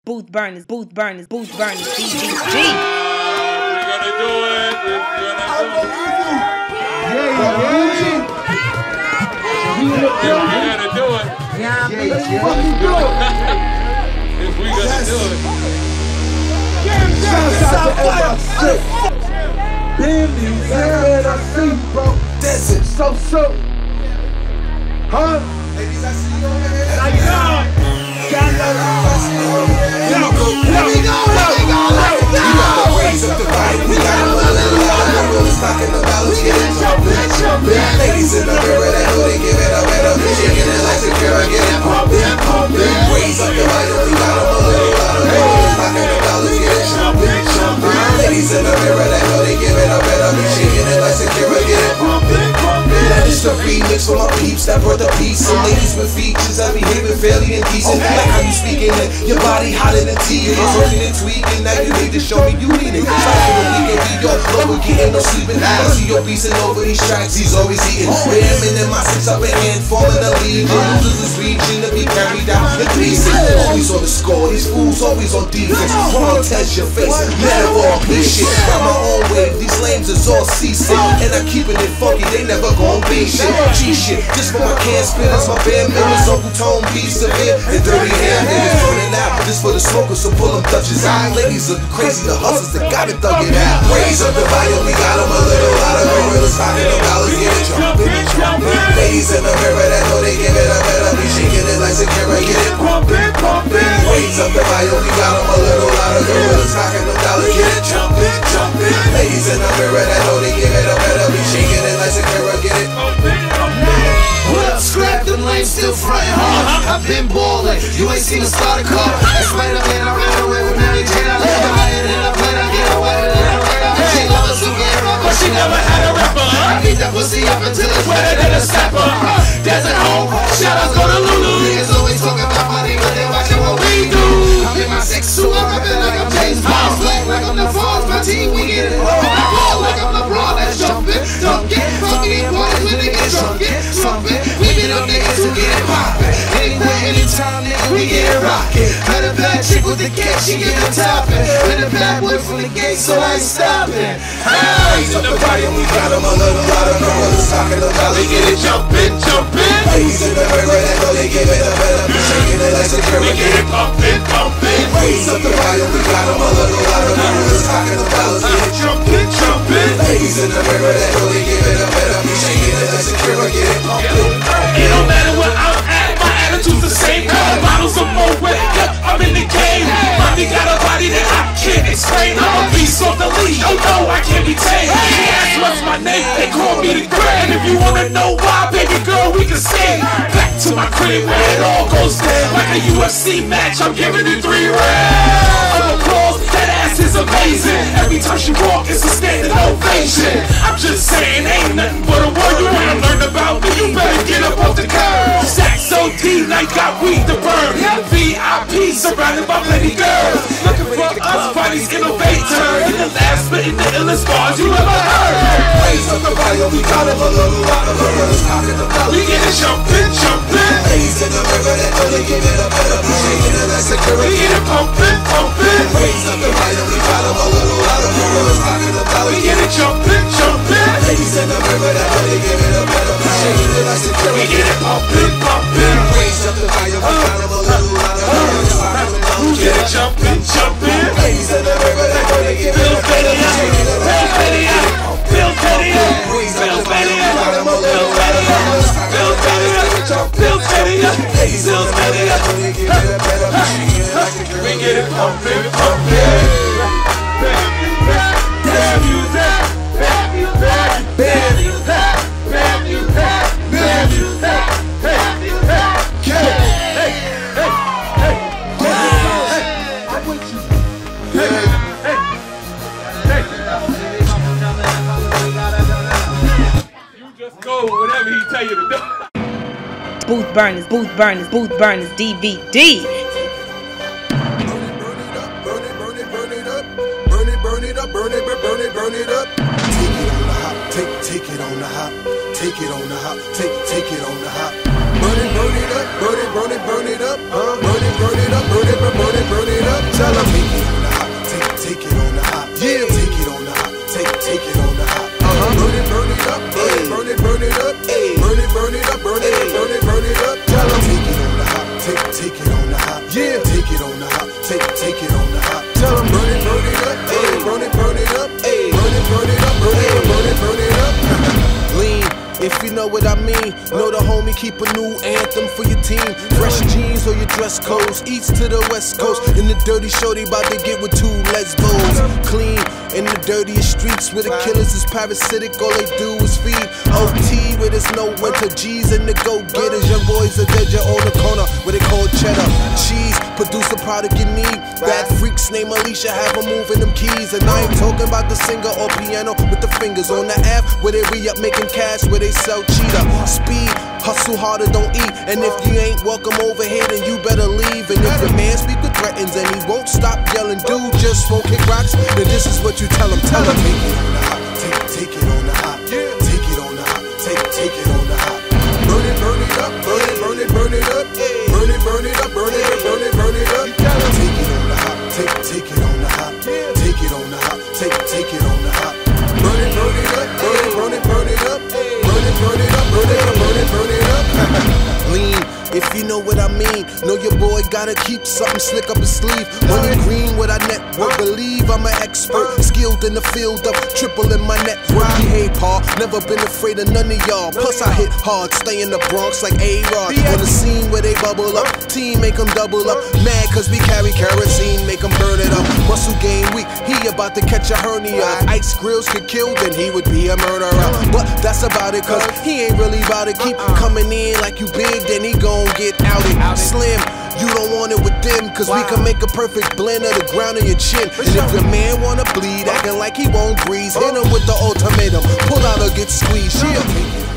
booth burners, booth burners, booth burners, DVD. We're gonna do it. We're gonna do it. Yeah, If we gonna do it. Desert, so. Huh? Ladies, I see you over here. Let me go. We got to raise up the body. We got a little lot of girls knocking the dollars. Get it jumpin'. Ladies in the mirror, they know they give it a better. Shaking it like Shakira, get it pumpin'. Raise up the body. We got a little lot of girls knocking the dollars. Get it jumpin'. Ladies in the mirror, they know they give it a better. Shaking it like Shakira, get it pumpin'. Now this the remix for my peeps that brought the peace. Some ladies with features that behaving fairly indecent. Like how you speaking it, your body hotter than tea. It's working and tweaking, now you need to show me you need it. Try for the weekend, we go low, getting no sleeping. I see your beastin' over these tracks, he's always eating. Ramming in my six up hand, forming a lead. Losers is reaching to be carried out in pieces. Always on the score, these fools always on defense. Wanna test your face, never all piece shit. By my own wave, these lames is all seasick. And I'm keeping it funky, they never gon' be shit. G shit, just for my can spinners, my bare members, Uncle Tone, piece of it. And dirty hair niggas running out, just for the smokers, so pull them Dutches out. Ladies look crazy, the hustlers that got it thug it out. Raise up the volume, we got them a little lot of gorillas, knocking them dollars, get it jumpin'. Ladies in the mirror, that know they give it a better. Be shaking it like Shakira, get it pumpin'. Raise up the volume, we got them a little lot of gorillas, knocking them dollars, get it jumpin'. Ladies in the mirror, that know they give it a better. Be shaking it like Shakira, get it pumpin'. What up, scrap them lanes, still frontin' hard. I've been ballin', you ain't seen a starter car. That's Spider-Man, I ran away with Mary Jane. I left her higher than I played, I get away than I ran. She love us who get rough, but she never had a rapper. I beat that pussy up until it's wetter than a snapper. Desert home, shoutouts go to Lulu. Niggas always talking about money, but they watching what we do. I'm in my 6'2", I'm rapping like I'm James Bond. Black like I'm the Fonz, my team, we get it on. I ball like I'm LeBron, that's jumpin'. Dunkin', fucking these boys when they get drunkin'. Slumpin', we been up niggas who get it poppin'. Anywhere, anytime, nigga, we get it rockin'. Had a bad chick with the cash, she get it toppin'. Been a bad boy from the gate, so I ain't stoppin'. Raise up the body, we got them a little lot of gorillas, knocking them dollars, get it jumpin'. Ladies in the mirror, that know they give it a better. Be shaking it like Shakira, get it pumpin'. Raise up the body, we got them a little lot of gorillas, knocking them dollars, get it jumpin'. Ladies in the mirror, that know they give it a better. Be shaking it like Shakira, get it pumpin'. It don't matter where I'm at, my attitude's the same. Couple bottles of more wet, I'm in the game. Mommy got a body that I can't explain. I'm a beast off the leash, oh no, I can't be tamed. They ask what's my name, they call me the Grand. If you wanna know why, baby girl, we can stay back to my crib where it all goes down. Like a UFC match, I'm giving it 3 rounds of applause, that ass is amazing. Every time she walk, it's a standing ovation. I'm just saying, ain't nothing but a word. You wanna learn about me, you better get up off the curb. Stacks OD, like got weed to burn. VIP, surrounded by plenty girls. Looking for us, bodies innovator. In the lab, spitting the illest bars you ever heard. Raise up the body, we got them a little lot of gorillas, knocking them dollars. We get it jumpin'. Ladies in the mirror, that know they give it a better. Be shaking it like Shakira, We get it pumpin'. Raise up the body, we got them a little lot of gorillas, knocking them dollars. We get it jumpin'. Ladies in the mirror, that know they give it a better. Be shaking it like Shakira, We get it pumpin'. Raise up the body, we got them a little lot of gorillas, knocking them dollars. We get it jumpin'. Ladies in the mirror, that know they give it a better. Be shaking it like Shakira. Bill Petty up. Raise up the body, we got them a little lot of gorillas, knocking them dollars. Bill Petty up. Ladies in the mirror, that know they give it a better. Be shaking it like Shakira. We get it pumpin'. Just go with whatever he tell you to do. Booth burners, booth burners, booth burners, DVD. Burn it up. Take it on the hop. Take it on the hop. Take it on the hop. Burn it up. Burn it up. Burn it up. on the hop, take it on the hop. Tell them burn it up, ayy, burn it up, ayy, burn it up, burn it up. Lean. If you know what I mean, know the homie keep a new anthem for your team. Fresh jeans or your dress codes, east to the west coast. In the dirty shorty bout to get with 2 lesbos. Clean in the dirtiest streets where the killers is parasitic, all they do is feed. OT where there's no winter, G's and the go-getters. Young boys are dead, you're on the corner where they call cheddar. Cheese, produce a product you need. Bad freaks named Alicia have them moving them keys. And I ain't talking about the singer or piano with the fingers on the app where they re-up making cash where they sell cheetah. Speed, hustle harder, don't eat. And if you ain't welcome over here, then you better leave. And if your man speak with threatens and he won't stop yelling, dude just won't kick rocks, then this is what you tell him. Tell him. Take it on the hop, take it on the hop, take it on the hop. Burn it up, burn it up, burn it up, burn it up, burn it up, burn it up. Take it on the hop, take it on the hop, take it on the hop, take it on the hop. Burn it up, burn it up, burn it up, burn it up. Lean. If you know what I mean, know your boy gotta keep something slick up his sleeve. Money green with our network, believe I'm an expert. Skilled in the field of triple in my network. Hey Paul, never been afraid of none of y'all. Plus I hit hard, stay in the Bronx like A-Rod. On the scene where they bubble up, team make them double up. Mad cause we carry kerosene, make them burn it up. Muscle game weak, he about to catch a hernia. If Ice Grills could kill, then he would be a murderer. But that's about it cause he ain't really about to keep coming in like you big, then he gon' get outed. Slim, you don't want it with them, cause we can make a perfect blend of the ground and your chin. And if your man wanna bleed, acting like he won't breathe, hit him with the ultimatum, pull out or get squeezed. Yeah.